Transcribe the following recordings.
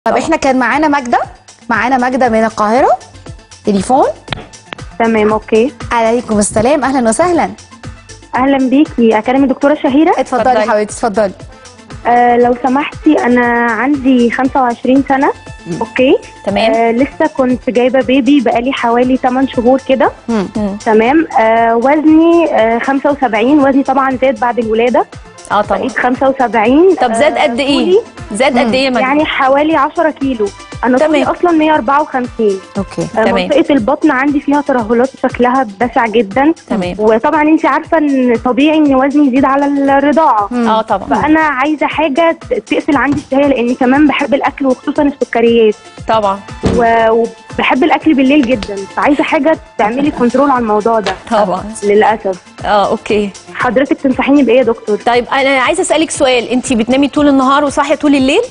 طب احنا كان معانا ماجدة من القاهرة تليفون. تمام اوكي. عليكم السلام، اهلا وسهلا. اهلا بيكي، اكلم الدكتوره شهيره؟ اتفضلي حبيبتي اتفضلي. لو سمحتي، انا عندي 25 سنه. اوكي تمام. لسه كنت جايبه بيبي بقالي حوالي 8 شهور كده. تمام. وزني 75. وزني طبعا زاد بعد الولاده. طبعا. بقيت 75. طب زاد قد ايه؟ زاد قد ايه يعني حوالي 10 كيلو. انا طولي اصلا 154. اوكي تمام. منطقه البطن عندي فيها ترهلات شكلها بشع جدا. تمام. وطبعا انت عارفه ان طبيعي ان وزني يزيد على الرضاعه. طبعا. فانا عايزه حاجه تقفل عندي الشهيه، لاني كمان بحب الاكل وخصوصا السكريات. طبعا. وبحب الاكل بالليل جدا، فعايزه حاجه تعملي كنترول على الموضوع ده. طبعا للاسف. اوكي. حضرتك تنصحيني بايه يا دكتور؟ طيب انا عايزه اسالك سؤال، انت بتنامي طول النهار وصاحيه طول الليل؟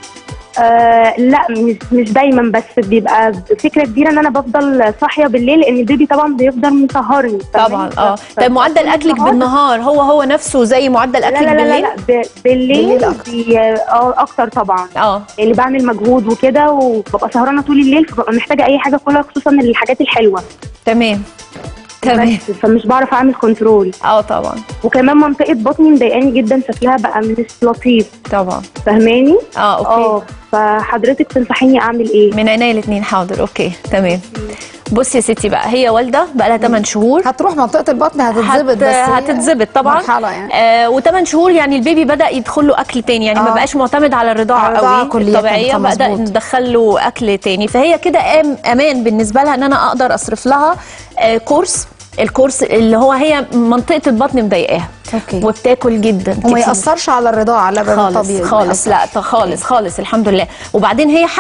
لا مش دايما، بس بيبقى فكره كبيره ان انا بفضل صاحيه بالليل، لان البيبي طبعا بيفضل مسهرني. طبعا. طيب معدل اكلك بالنهار هو نفسه زي معدل اكلك بالليل؟ لا بالليل اكتر طبعا. يعني بعمل مجهود وكده وببقى سهرانه طول الليل، فببقى محتاجه اي حاجه كلها، خصوصا الحاجات الحلوه. تمام. فمش بعرف اعمل كنترول. طبعا. وكمان منطقه بطني مضايقاني جدا، شكلها بقى مش لطيف. طبعا. فاهماني؟ اوكي. فحضرتك تنصحيني اعمل ايه؟ من عينيا الاثنين. حاضر اوكي تمام. بصي يا ستي بقى، هي والده بقى لها 8 شهور. هتروح منطقه البطن هتتظبط، بس هتتظبط طبعا مرحله يعني. و8 شهور يعني البيبي بدا يدخل له اكل تاني، يعني ما بقاش معتمد على الرضاعه قوي الطبيعيه، بدا ندخل له اكل تاني، فهي كده امان بالنسبه لها ان انا اقدر اصرف لها الكورس اللي هي منطقه البطن مضايقاها. اوكي. وبتاكل جدا وما ياثرش على الرضاعه اللبن طبيعي خالص. لا خالص الحمد لله. وبعدين هي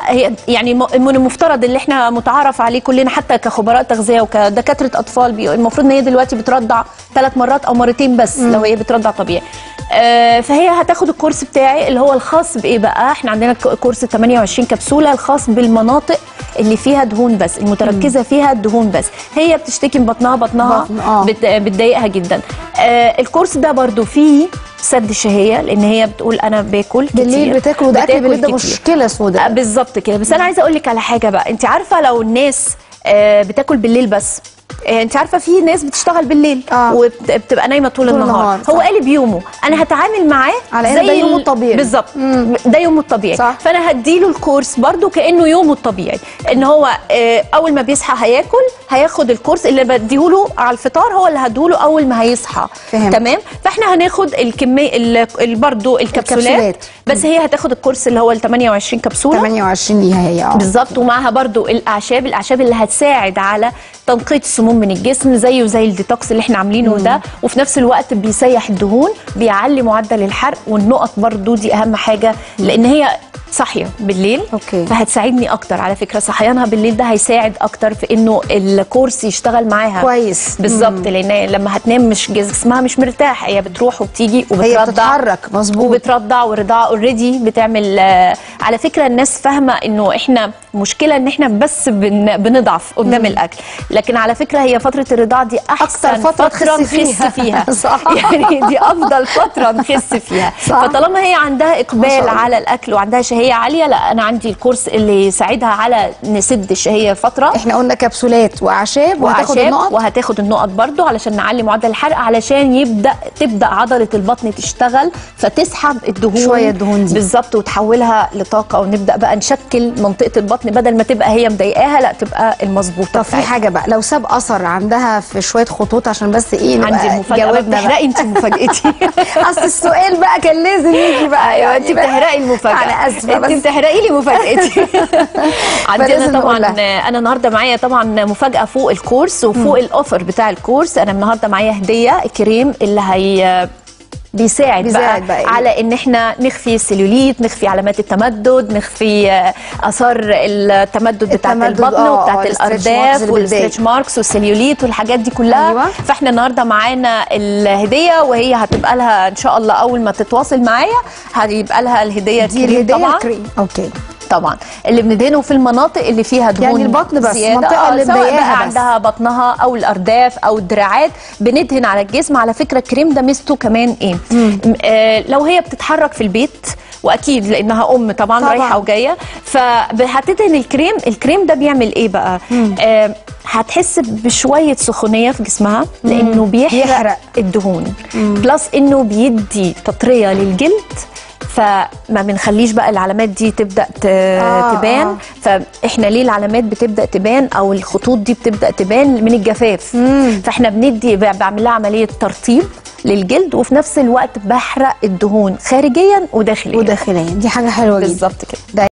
يعني من المفترض اللي احنا متعارف عليه كلنا، حتى كخبراء تغذيه وكدكاتره اطفال، المفروض ان هي دلوقتي بترضع 3 مرات او مرتين بس لو هي بترضع طبيعي. فهي هتاخد الكورس بتاعي اللي هو الخاص بايه بقى. احنا عندنا كورس 28 كبسوله الخاص بالمناطق اللي فيها دهون بس، المتركزه فيها الدهون بس. هي بتشتكي من بطنها بتضايقها جدا. الكورس ده برضو فيه سد الشهيه، لان هي بتقول انا باكل كتير بالليل، بتاكل وده اكل بالليل، ده مشكله سوداء. بالظبط كده. بس انا عايزه اقول لك على حاجه بقى، انت عارفه لو الناس بتاكل بالليل بس، انت عارفه في ناس بتشتغل بالليل وبتبقى نايمه طول النهار. هو قالب يومه، انا هتعامل معاه على ان ده يومه الطبيعي. بالظبط ده يومه الطبيعي. صح. فانا هديله الكورس برده كانه يومه الطبيعي، ان هو اول ما بيصحى هياخد الكورس اللي بديهوله على الفطار، هو اللي هديهوله اول ما هيصحى. تمام. فاحنا هناخد الكميه برده الكبسولات. بس هي هتاخد الكورس اللي هو ال 28 كبسوله. 28 ليها هي بالظبط. ومعها برده الاعشاب اللي هتساعد على تنقية السموم من الجسم، زيه زي الديتوكس اللي احنا عاملينه ده، وفي نفس الوقت بيسيح الدهون، بيعلي معدل الحرق. والنقط برضو دي اهم حاجة، لان هي صاحيه بالليل. اوكي. فهتساعدني اكتر على فكره. صحيانها بالليل ده هيساعد اكتر في انه الكورس يشتغل معاها كويس. بالظبط. لان لما هتنام مش جسمها مش مرتاح، هي بتروح وبتيجي وبترضع، هي بتتحرك مظبوط وبترضع، والرضاعه اوريدي بتعمل. على فكره الناس فاهمه انه احنا مشكله ان احنا بس بنضعف قدام الاكل، لكن على فكره هي فتره الرضاعه دي احسن فتره نخس فيها. صح. يعني دي افضل فتره نخس فيها. صح. فطالما هي عندها اقبال على الاكل وعندها شهيه عاليه، لا انا عندي الكورس اللي يساعدها على نسد الشهيه فتره. احنا قلنا كبسولات واعشاب وهتاخد النقط برضو علشان نعلي معدل الحرق، علشان تبدا عضله البطن تشتغل، فتسحب الدهون شويه الدهون دي بالظبط وتحولها لطاقه، ونبدا بقى نشكل منطقه البطن بدل ما تبقى هي مضايقاها، لا تبقى المظبوطه. طب في حاجه بقى، لو ساب اثر عندها في شويه خطوط، عشان بس ايه عندي مفاجاه. بتحرقي انت مفاجاتي. اصل السؤال بقى كان لازم يجي بقى. ايوه انت بتحرقي المفاجاه. انا اسفه انت بتحرقي لي مفاجاتي. عندنا طبعا انا النهارده معايا طبعا مفاجاه فوق الكورس وفوق الاوفر بتاع الكورس. انا النهارده معايا هديه كريم اللي بيساعد بقى على ان احنا نخفي السليوليت، نخفي علامات التمدد، نخفي اثار التمدد بتاعت البطن وبتاعت الارداف والستريتش ماركس والسليوليت والحاجات دي كلها. أيوة. فاحنا النهارده معانا الهديه، وهي هتبقى لها ان شاء الله اول ما تتواصل معايا هيبقى لها الهديه الكريم طبعا. اوكي. طبعا اللي بندهنه في المناطق اللي فيها دهون، يعني البطن بس زيادة. المنطقه اللي مضايقاها عندها بطنها او الارداف او الدراعات، بندهن على الجسم. على فكره الكريم ده ميزته كمان ايه؟ لو هي بتتحرك في البيت واكيد لانها ام طبعا رايحه وجايه، فهتدهن الكريم ده بيعمل ايه بقى؟ هتحس بشويه سخونيه في جسمها لانه بيحرق الدهون، بلس انه بيدي تطريه للجلد، فما بنخليش بقى العلامات دي تبدا تبان. فاحنا ليه العلامات بتبدا تبان او الخطوط دي بتبدا تبان؟ من الجفاف. فاحنا بعمل لها عمليه ترطيب للجلد، وفي نفس الوقت بحرق الدهون خارجيا وداخليا. دي حاجه حلوه جدا. بالظبط كده.